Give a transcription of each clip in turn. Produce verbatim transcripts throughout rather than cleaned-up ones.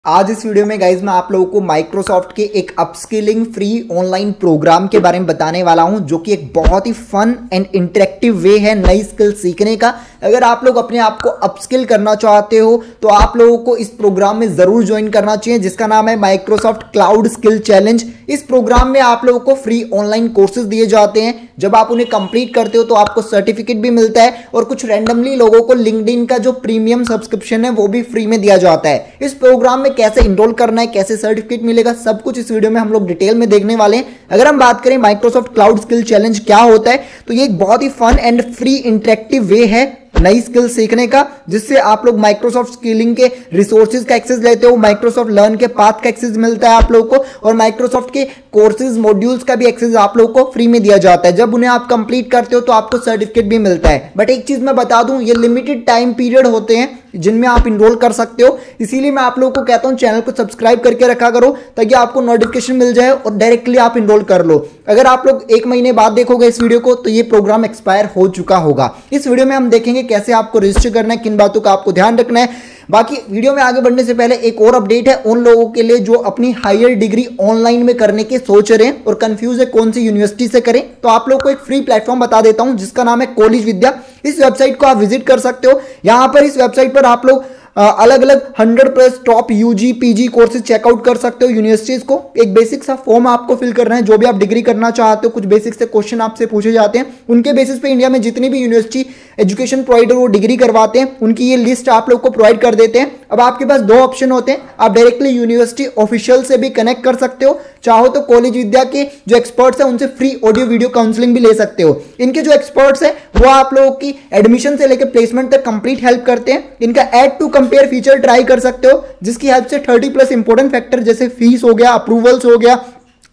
आज इस वीडियो में गाइज मैं आप लोगों को माइक्रोसॉफ्ट के एक अपस्किलिंग फ्री ऑनलाइन प्रोग्राम के बारे में बताने वाला हूं, जो कि एक बहुत ही फन एंड इंटरेक्टिव वे है नई स्किल सीखने का। अगर आप लोग अपने आप को अपस्किल करना चाहते हो तो आप लोगों को इस प्रोग्राम में जरूर ज्वाइन करना चाहिए, जिसका नाम है माइक्रोसॉफ्ट क्लाउड स्किल चैलेंज। इस प्रोग्राम में आप लोगों को फ्री ऑनलाइन कोर्सेज दिए जाते हैं। जब आप उन्हें कंप्लीट करते हो तो आपको सर्टिफिकेट भी मिलता है और कुछ रैंडमली लोगों को लिंक्डइन का जो प्रीमियम सब्सक्रिप्शन है वो भी फ्री में दिया जाता है। इस प्रोग्राम में कैसे इनरोल करना है, कैसे सर्टिफिकेट मिलेगा, सब कुछ इस वीडियो में हम लोग डिटेल में देखने वाले हैं। अगर हम बात करें माइक्रोसॉफ्ट क्लाउड स्किल चैलेंज क्या होता है, तो ये एक बहुत ही fun and free interactive way है नई स्किल सीखने का, जिससे आप लोग माइक्रोसॉफ्ट स्किलिंग के रिसोर्सेज का एक्सेस लेते हो, माइक्रोसॉफ्ट लर्न के पाथ का एक्सेस मिलता है आप लोगों को, और माइक्रोसॉफ्ट के कोर्सेज मॉड्यूल्स का भी एक्सेस आप लोगों को फ्री में दिया जाता है। जब उन्हें आप कंप्लीट करते हो तो आपको सर्टिफिकेट भी मिलता है। बट एक चीज मैं बता दूं, ये लिमिटेड टाइम पीरियड होते हैं जिनमें आप इनरोल कर सकते हो। इसीलिए मैं आप लोगों को कहता हूं चैनल को सब्सक्राइब करके रखा करो, ताकि आपको नोटिफिकेशन मिल जाए और डायरेक्टली आप इनरोल कर लो। अगर आप लोग एक महीने बाद देखोगे इस वीडियो को तो ये प्रोग्राम एक्सपायर हो चुका होगा। इस वीडियो में हम देखेंगे कैसे आपको रजिस्टर करना है, किन बातों का आपको ध्यान रखना है। बाकी वीडियो में आगे बढ़ने से पहले एक और अपडेट है उन लोगों के लिए जो अपनी हायर डिग्री ऑनलाइन में करने के सोच रहे हैं और कंफ्यूज है कौन सी यूनिवर्सिटी से करें। तो आप लोग को एक फ्री प्लेटफॉर्म बता देता हूं जिसका नाम है कॉलेज विद्या। इस वेबसाइट को आप विजिट कर सकते हो। यहां पर इस वेबसाइट पर आप लोग अलग अलग hundred plus top UG PG courses check out कर सकते हो यूनिवर्सिटीज को। एक बेसिक सा फॉर्म आपको फिल करना है। जो भी आप डिग्री करना चाहते हो, कुछ बेसिक से क्वेश्चन आपसे पूछे जाते हैं, उनके बेसिस पे इंडिया में जितनी भी यूनिवर्सिटी एजुकेशन प्रोवाइडर वो डिग्री करवाते हैं उनकी ये लिस्ट आप लोग को प्रोवाइड कर देते हैं। अब आपके पास दो ऑप्शन होते हैं, आप डायरेक्टली यूनिवर्सिटी ऑफिशियल से भी कनेक्ट कर सकते हो, चाहो तो कॉलेज विद्या के जो एक्सपर्ट्स हैं उनसे फ्री ऑडियो वीडियो काउंसलिंग भी ले सकते हो। इनके जो एक्सपर्ट्स हैं वो आप लोगों की एडमिशन से लेकर प्लेसमेंट तक कंप्लीट हेल्प करते हैं। इनका add to compare feature try कर सकते हो, जिसकी हेल्प से थर्टी प्लस इंपॉर्टेंट फैक्टर जैसे फीस हो गया, अप्रूवल्स हो गया,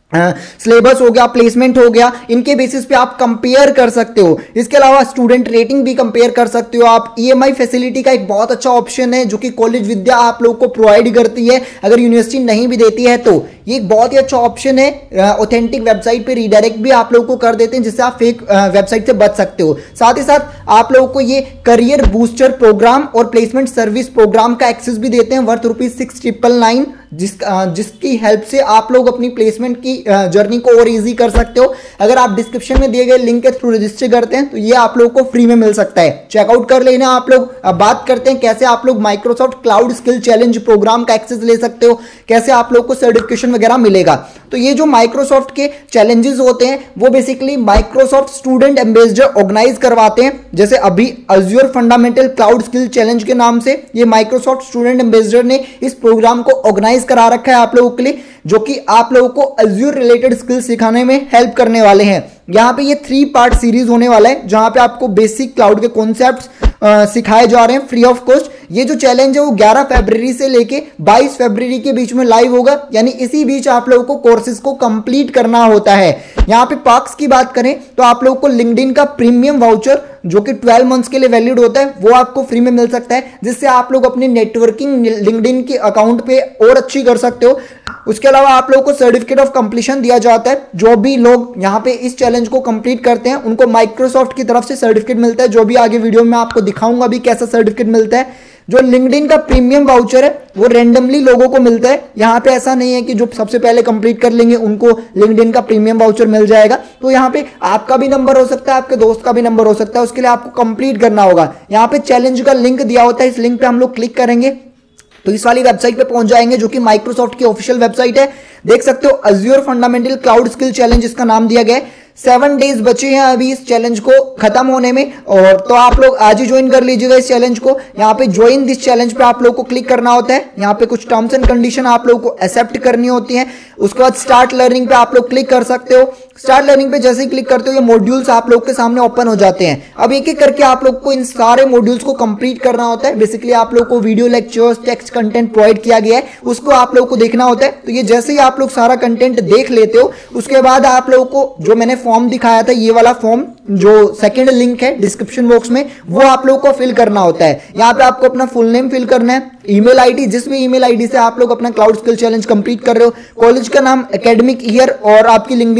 सिलेबस हो गया, प्लेसमेंट हो गया, इनके बेसिस पे आप कंपेयर कर सकते हो। इसके अलावा स्टूडेंट रेटिंग भी कंपेयर कर सकते हो आप। ईएमआई फैसिलिटी का एक बहुत अच्छा ऑप्शन है जो कि कॉलेज विद्या आप लोग को प्रोवाइड करती है, अगर यूनिवर्सिटी नहीं भी देती है तो। ये एक बहुत ही अच्छा ऑप्शन है। ऑथेंटिक वेबसाइट पे रीडायरेक्ट भी आप लोगों को कर देते हैं, जिससे आप फेक वेबसाइट से बच सकते हो। साथ ही साथ आप लोगों को ये करियर बूस्टर प्रोग्राम और प्लेसमेंट सर्विस प्रोग्राम का एक्सेस भी देते हैं worth rupees six triple nine, जिस जिसकी हेल्प से आप लोग अपनी प्लेसमेंट की जर्नी को और इजी कर सकते हो। अगर आप डिस्क्रिप्शन में दिए गए लिंक के थ्रू रजिस्टर करते हैं तो ये आप लोगों को फ्री में मिल सकता है, चेकआउट कर लेना आप लोग। अब बात करते हैं कैसे आप लोग Microsoft cloud skill challenge program का एक्सेस ले सकते हो, कैसे आप लोग को सर्टिफिकेशन वगैरह मिलेगा। तो ये जो माइक्रोसॉफ्ट के चैलेंजेस होते हैं वो basically Microsoft student ambassador organize करवाते हैं। जैसे अभी Azure fundamental cloud skill challenge के नाम से ये माइक्रोसॉफ्ट स्टूडेंट एम्बेसडर ने इस प्रोग्राम को ऑर्गेनाइज करा रखा है आप लोगों के लिए, जो कि आप लोगों को अज्योर रिलेटेड स्किल सिखाने में हेल्प करने वाले हैं। यहाँ पे ये थ्री पार्ट सीरीज होने वाला है, जहां पे आपको बेसिक क्लाउड के कॉन्सेप्ट्स सिखाए जा रहे हैं फ्री ऑफ कॉस्ट। ये जो चैलेंज है वो ग्यारह फरवरी से लेके बाईस फरवरी के बीच में लाइव होगा, यानी इसी बीच आप लोगों को कोर्सेज को कंप्लीट करना होता है। यहाँ पे पार्क्स की बात करें तो आप लोगों को लिंक्डइन का प्रीमियम वाउचर जो कि ट्वेल्व मंथ्स के लिए वैलिड होता है वो आपको फ्री में मिल सकता है, जिससे आप लोग अपनी नेटवर्किंग लिंक्डइन के अकाउंट पे और अच्छी कर सकते हो। उसके अलावा आप लोगों को सर्टिफिकेट ऑफ कंप्लीशन दिया जाता है। जो भी लोग यहाँ पे इस चैलेंज को कंप्लीट करते हैं उनको माइक्रोसॉफ्ट की तरफ से सर्टिफिकेट मिलता है, जो भी आगे वीडियो में आपको दिखाऊंगा भी कैसा सर्टिफिकेट मिलता है। जो लिंक्डइन का प्रीमियम वाउचर है वो रैंडमली लोगों को मिलता है। यहाँ पे ऐसा नहीं है कि जो सबसे पहले कंप्लीट कर लेंगे उनको लिंक्डइन का प्रीमियम वाउचर मिल जाएगा। तो यहाँ पे आपका भी नंबर हो सकता है, आपके दोस्त का भी नंबर हो सकता है, उसके लिए आपको कंप्लीट करना होगा। यहाँ पे चैलेंज का लिंक दिया होता है, इस लिंक पे हम लोग क्लिक करेंगे तो इस वाली वेबसाइट पे पहुंच जाएंगे, जो कि माइक्रोसॉफ्ट की ऑफिशियल वेबसाइट है। देख सकते हो Azure fundamental cloud skill challenge इसका नाम दिया गया है। सेवन डेज बचे हैं अभी इस चैलेंज को खत्म होने में, और तो आप लोग आज ही ज्वाइन कर लीजिएगा इस चैलेंज को। यहाँ पे ज्वाइन दिस चैलेंज पे आप लोग को क्लिक करना होता है। यहाँ पे कुछ टर्म्स एंड कंडीशन आप लोग को एक्सेप्ट करनी होती है। उसके बाद स्टार्ट लर्निंग पे आप लोग क्लिक कर सकते हो। स्टार्ट लर्निंग पे जैसे ही क्लिक करते हो ये मॉड्यूल्स आप लोग के सामने ओपन हो जाते हैं। अब एक एक करके आप लोग को इन सारे मॉड्यूल्स को कंप्लीट करना होता है। बेसिकली आप लोग को video lectures text content provide किया गया है, उसको आप लोग को देखना होता है। तो ये जैसे ही आप लोग सारा कंटेंट देख लेते हो उसके बाद आप लोगों को जो मैंने फॉर्म दिखाया था, ये वाला फॉर्म जो सेकंड लिंक है डिस्क्रिप्शन बॉक्स में, वो आप लोगों को फिल करना होता है। यहाँ पे आपको अपना फुल नेम फिल करना है, ईमेल आईडी, जिस भी ईमेल आईडी से आप लोग अपना क्लाउड स्किल चैलेंज कंप्लीट कर रहे हो, कॉलेज का नाम, एकेडमिक ईयर और आपकी लिंक्डइन प्रोफाइल।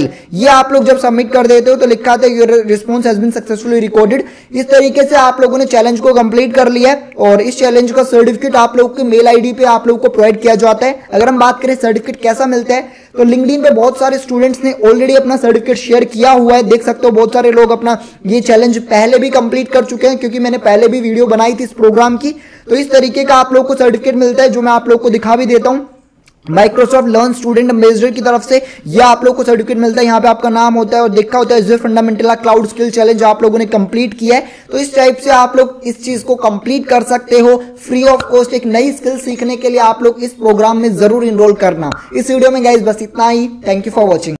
फाइल। ये आप लोग जब सबमिट कर देते हो तो लिखा था your response has been successfully recorded. इस तरीके से आप लोगों ने चैलेंज को कंप्लीट कर लिया है और इस चैलेंज का सर्टिफिकेट आप लोग के मेल आईडी पे आप लोग को प्रोवाइड किया जाता है। अगर हम बात करें सर्टिफिकेट कैसा मिलता है तो लिंक्डइन पे बहुत सारे स्टूडेंट्स ने ऑलरेडी अपना सर्टिफिकेट शेयर किया हुआ है। देख सकते हो बहुत सारे लोग अपना ये चैलेंज पहले भी कंप्लीट कर चुके हैं, क्योंकि मैंने पहले भी वीडियो बनाई थी इस प्रोग्राम की। तो इस तरीके का आप लोग को सर्टिफिकेट मिलता है, जो मैं आप लोग को दिखा भी देता हूं। माइक्रोसॉफ्ट लर्न स्टूडेंट एम्बेसडर की तरफ से यह आप लोग को सर्टिफिकेट मिलता है। यहाँ पे आपका नाम होता है और देखा होता है Azure fundamental cloud skill challenge आप लोगों ने कंप्लीट किया है। तो इस टाइप से आप लोग इस चीज को कंप्लीट कर सकते हो फ्री ऑफ कॉस्ट। एक नई स्किल सीखने के लिए आप लोग इस प्रोग्राम में जरूर इनरोल करना। इस वीडियो में गाइस बस इतना ही। Thank you for watching.